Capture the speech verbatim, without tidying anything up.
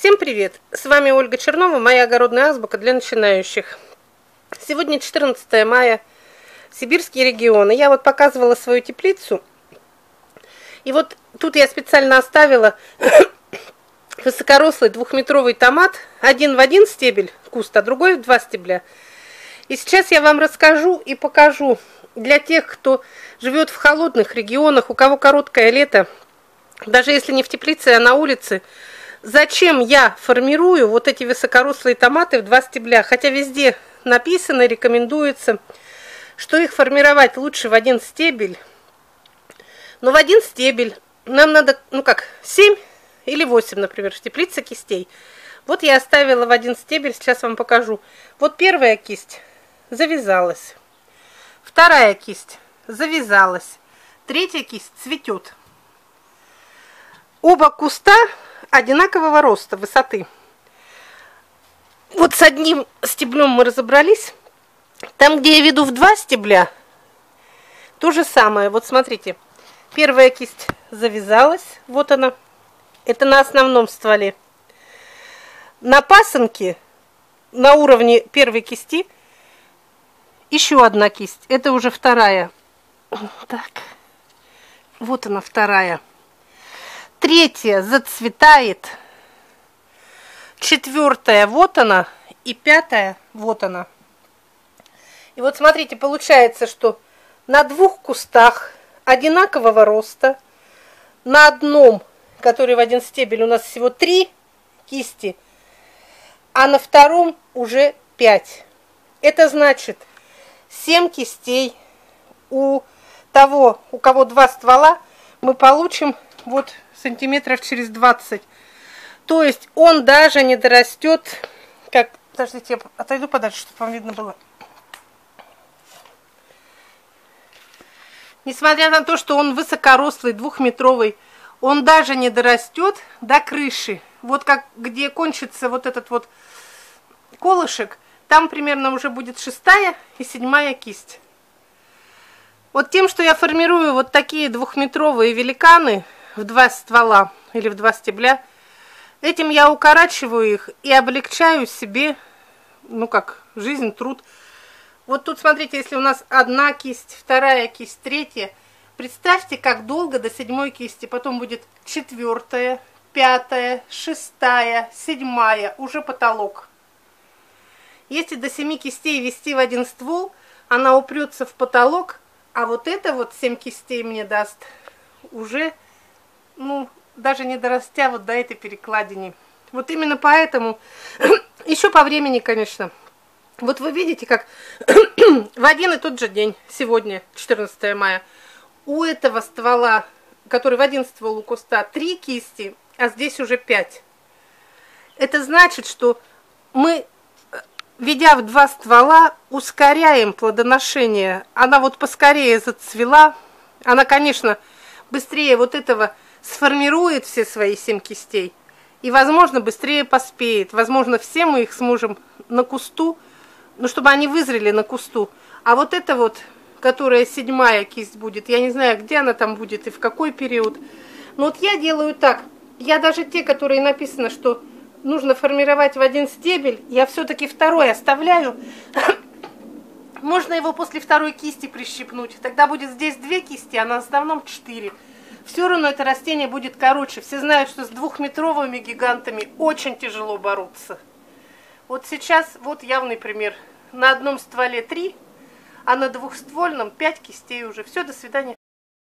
Всем привет! С вами Ольга Чернова, моя огородная азбука для начинающих. Сегодня четырнадцатое мая, сибирские регионы. Я вот показывала свою теплицу. И вот тут я специально оставила высокорослый двухметровый томат. Один в один стебель куст, а другой в два стебля. И сейчас я вам расскажу и покажу для тех, кто живет в холодных регионах, у кого короткое лето, даже если не в теплице, а на улице, зачем я формирую вот эти высокорослые томаты в два стебля. Хотя везде написано, рекомендуется, что их формировать лучше в один стебель. Но в один стебель нам надо, ну как, семь или восемь, например, в теплице кистей. Вот я оставила в один стебель, сейчас вам покажу. Вот первая кисть завязалась. Вторая кисть завязалась. Третья кисть цветет. Оба куста одинакового роста, высоты. Вот с одним стеблем мы разобрались. Там, где я веду в два стебля, то же самое. Вот смотрите, первая кисть завязалась, вот она. Это на основном стволе. На пасынке, на уровне первой кисти, еще одна кисть. Это уже вторая. Так, вот она вторая. Третья зацветает, четвертая вот она, и пятая вот она. И вот смотрите, получается, что на двух кустах одинакового роста, на одном, который в один стебель, у нас всего три кисти, а на втором уже пять. Это значит семь кистей. У того, у кого два ствола, мы получим вот сантиметров через двадцать. То есть он даже не дорастет. Как, подождите, я отойду подальше, чтобы вам видно было. Несмотря на то, что он высокорослый, двухметровый, он даже не дорастет до крыши. Вот как где кончится вот этот вот колышек, там примерно уже будет шестая и седьмая кисть. Вот тем, что я формирую вот такие двухметровые великаны в два ствола или в два стебля, этим я укорачиваю их и облегчаю себе, ну как, жизнь, труд. Вот тут смотрите, если у нас одна кисть, вторая кисть, третья, представьте, как долго до седьмой кисти, потом будет четвертая, пятая, шестая, седьмая, уже потолок. Если до семи кистей вести в один ствол, она упрется в потолок, а вот это вот семь кистей мне даст уже, ну, даже не дорастя вот до этой перекладины. Вот именно поэтому, еще по времени, конечно. Вот вы видите, как в один и тот же день, сегодня, четырнадцатое мая, у этого ствола, который в один ствол у куста, три кисти, а здесь уже пять. Это значит, что мы, ведя в два ствола, ускоряем плодоношение. Она вот поскорее зацвела. Она, конечно, быстрее вот этого сформирует все свои семь кистей. И, возможно, быстрее поспеет. Возможно, все мы их с мужем на кусту, ну, чтобы они вызрели на кусту. А вот это вот, которая седьмая кисть будет, я не знаю, где она там будет и в какой период. Но вот я делаю так. Я даже те, которые написано, что нужно формировать в один стебель, я все-таки второй оставляю. Можно его после второй кисти прищипнуть. Тогда будет здесь две кисти, а на основном четыре. Все равно это растение будет короче. Все знают, что с двухметровыми гигантами очень тяжело бороться. Вот сейчас вот явный пример. На одном стволе три, а на двухствольном пять кистей уже. Все, до свидания.